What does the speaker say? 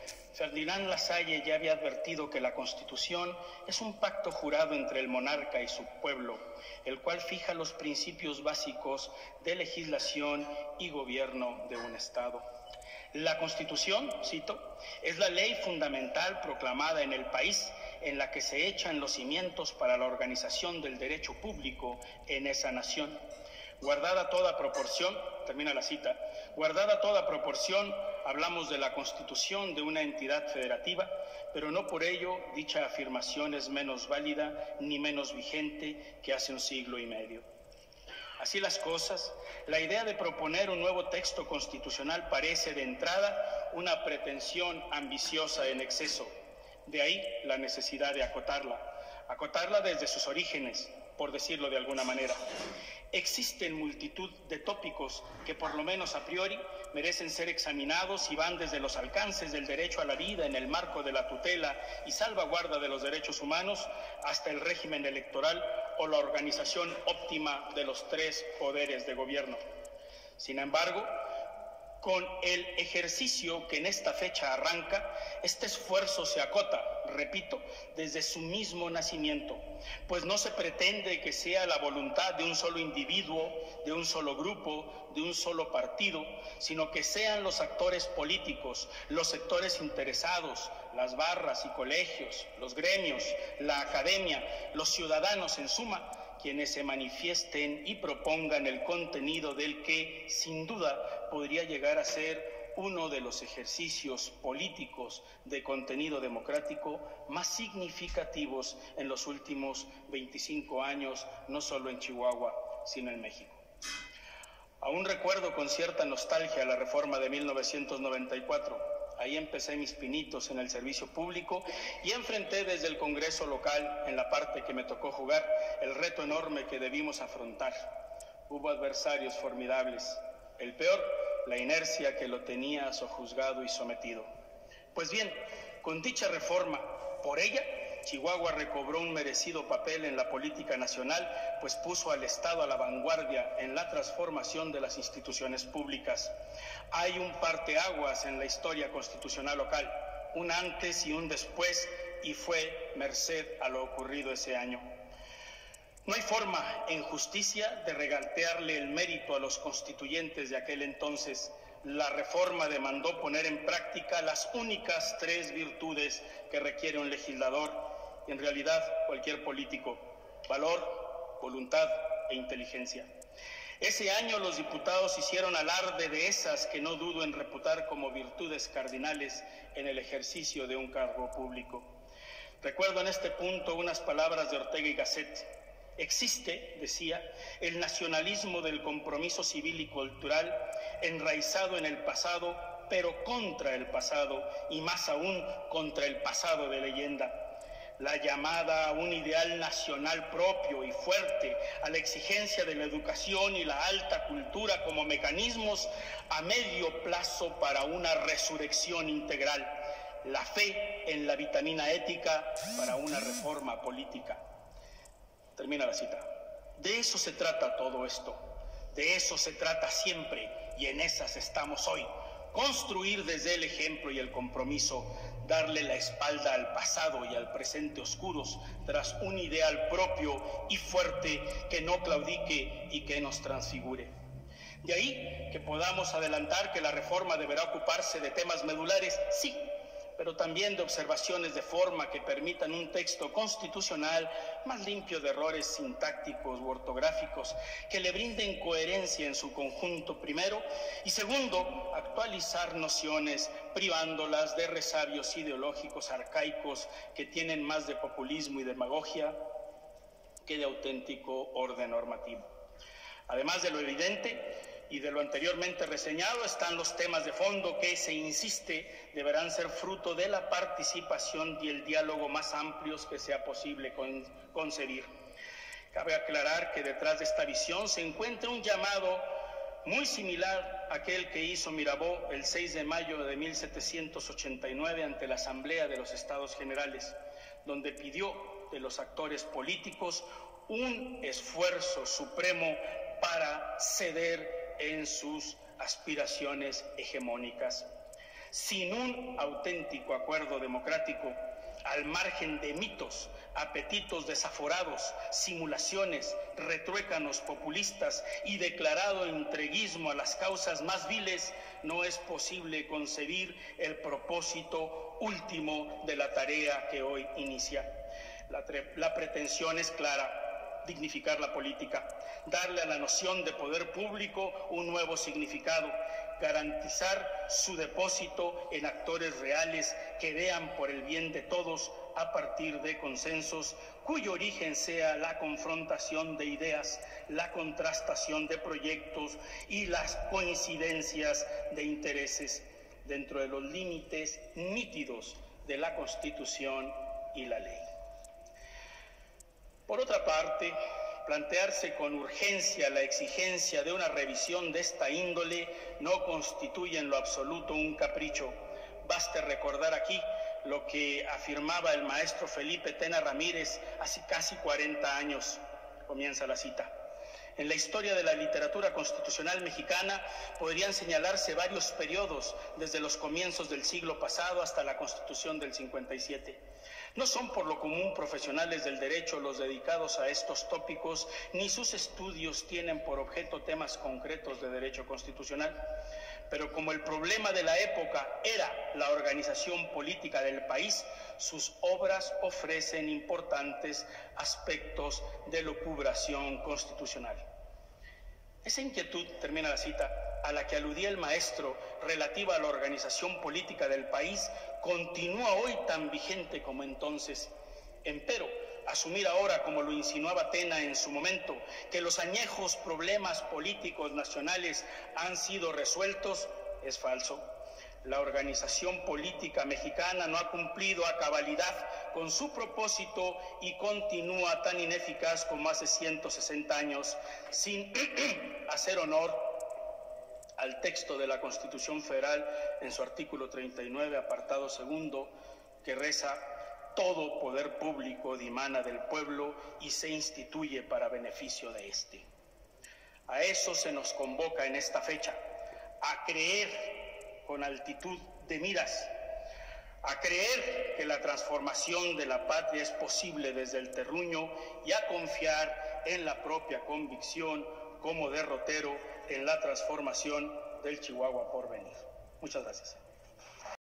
Ferdinand Lasalle ya había advertido que la Constitución es un pacto jurado entre el monarca y su pueblo, el cual fija los principios básicos de legislación y gobierno de un Estado. La Constitución, cito, es la ley fundamental proclamada en el país en la que se echan los cimientos para la organización del derecho público en esa nación. Guardada toda proporción, termina la cita, guardada toda proporción, hablamos de la constitución de una entidad federativa, pero no por ello dicha afirmación es menos válida ni menos vigente que hace un siglo y medio. Así las cosas, la idea de proponer un nuevo texto constitucional parece de entrada una pretensión ambiciosa en exceso. De ahí la necesidad de acotarla desde sus orígenes, por decirlo de alguna manera. Existen multitud de tópicos que por lo menos a priori merecen ser examinados y van desde los alcances del derecho a la vida en el marco de la tutela y salvaguarda de los derechos humanos hasta el régimen electoral o la organización óptima de los tres poderes de gobierno. Sin embargo, con el ejercicio que en esta fecha arranca, este esfuerzo se acota, repito, desde su mismo nacimiento, pues no se pretende que sea la voluntad de un solo individuo, de un solo grupo, de un solo partido, sino que sean los actores políticos, los sectores interesados, las barras y colegios, los gremios, la academia, los ciudadanos en suma, quienes se manifiesten y propongan el contenido del que, sin duda, podría llegar a ser uno de los ejercicios políticos de contenido democrático más significativos en los últimos 25 años, no solo en Chihuahua, sino en México. Aún recuerdo con cierta nostalgia la reforma de 1994. Ahí empecé mis pinitos en el servicio público y enfrenté desde el Congreso local, en la parte que me tocó jugar, el reto enorme que debimos afrontar. Hubo adversarios formidables. El peor, la inercia que lo tenía sojuzgado y sometido. Pues bien, con dicha reforma, por ella, Chihuahua recobró un merecido papel en la política nacional, pues puso al Estado a la vanguardia en la transformación de las instituciones públicas. Hay un parteaguas en la historia constitucional local, un antes y un después, y fue merced a lo ocurrido ese año. No hay forma, en justicia, de regatearle el mérito a los constituyentes de aquel entonces. La reforma demandó poner en práctica las únicas tres virtudes que requiere un legislador y en realidad cualquier político: valor, voluntad e inteligencia. Ese año los diputados hicieron alarde de esas que no dudo en reputar como virtudes cardinales en el ejercicio de un cargo público. Recuerdo en este punto unas palabras de Ortega y Gasset. Existe, decía, el nacionalismo del compromiso civil y cultural enraizado en el pasado, pero contra el pasado y más aún contra el pasado de leyenda. La llamada a un ideal nacional propio y fuerte, a la exigencia de la educación y la alta cultura como mecanismos a medio plazo para una resurrección integral. La fe en la vitamina ética para una reforma política. Termina la cita. De eso se trata todo esto. De eso se trata siempre y en esas estamos hoy. Construir desde el ejemplo y el compromiso, darle la espalda al pasado y al presente oscuros tras un ideal propio y fuerte que no claudique y que nos transfigure. De ahí que podamos adelantar que la reforma deberá ocuparse de temas medulares, sí, pero también de observaciones de forma que permitan un texto constitucional más limpio de errores sintácticos u ortográficos, que le brinden coherencia en su conjunto primero, y segundo, actualizar nociones privándolas de resabios ideológicos arcaicos que tienen más de populismo y demagogia que de auténtico orden normativo. Además de lo evidente y de lo anteriormente reseñado, están los temas de fondo que, se insiste, deberán ser fruto de la participación y el diálogo más amplios que sea posible concebir. Cabe aclarar que detrás de esta visión se encuentra un llamado muy similar a aquel que hizo Mirabeau el 6 de mayo de 1789 ante la Asamblea de los Estados Generales, donde pidió de los actores políticos un esfuerzo supremo para ceder en sus aspiraciones hegemónicas. Sin un auténtico acuerdo democrático, al margen de mitos, apetitos desaforados, simulaciones, retruécanos populistas y declarado entreguismo a las causas más viles, no es posible concebir el propósito último de la tarea que hoy inicia. La pretensión es clara: dignificar la política, darle a la noción de poder público un nuevo significado, garantizar su depósito en actores reales que vean por el bien de todos a partir de consensos cuyo origen sea la confrontación de ideas, la contrastación de proyectos y las coincidencias de intereses dentro de los límites nítidos de la Constitución y la ley. Por otra parte, plantearse con urgencia la exigencia de una revisión de esta índole no constituye en lo absoluto un capricho. Baste recordar aquí lo que afirmaba el maestro Felipe Tena Ramírez hace casi 40 años. Comienza la cita. En la historia de la literatura constitucional mexicana podrían señalarse varios periodos, desde los comienzos del siglo pasado hasta la Constitución del 57. No son por lo común profesionales del derecho los dedicados a estos tópicos, ni sus estudios tienen por objeto temas concretos de derecho constitucional. Pero como el problema de la época era la organización política del país, sus obras ofrecen importantes aspectos de lucubración constitucional. Esa inquietud, termina la cita, a la que aludía el maestro, relativa a la organización política del país, continúa hoy tan vigente como entonces. Empero, asumir ahora, como lo insinuaba Tena en su momento, que los añejos problemas políticos nacionales han sido resueltos, es falso. La organización política mexicana no ha cumplido a cabalidad con su propósito y continúa tan ineficaz como hace 160 años, sin hacer honor al texto de la Constitución Federal en su artículo 39, apartado segundo, que reza: todo poder público dimana del pueblo y se instituye para beneficio de éste. A eso se nos convoca en esta fecha, a creer con altitud de miras, a creer que la transformación de la patria es posible desde el terruño y a confiar en la propia convicción como derrotero en la transformación del Chihuahua por venir. Muchas gracias.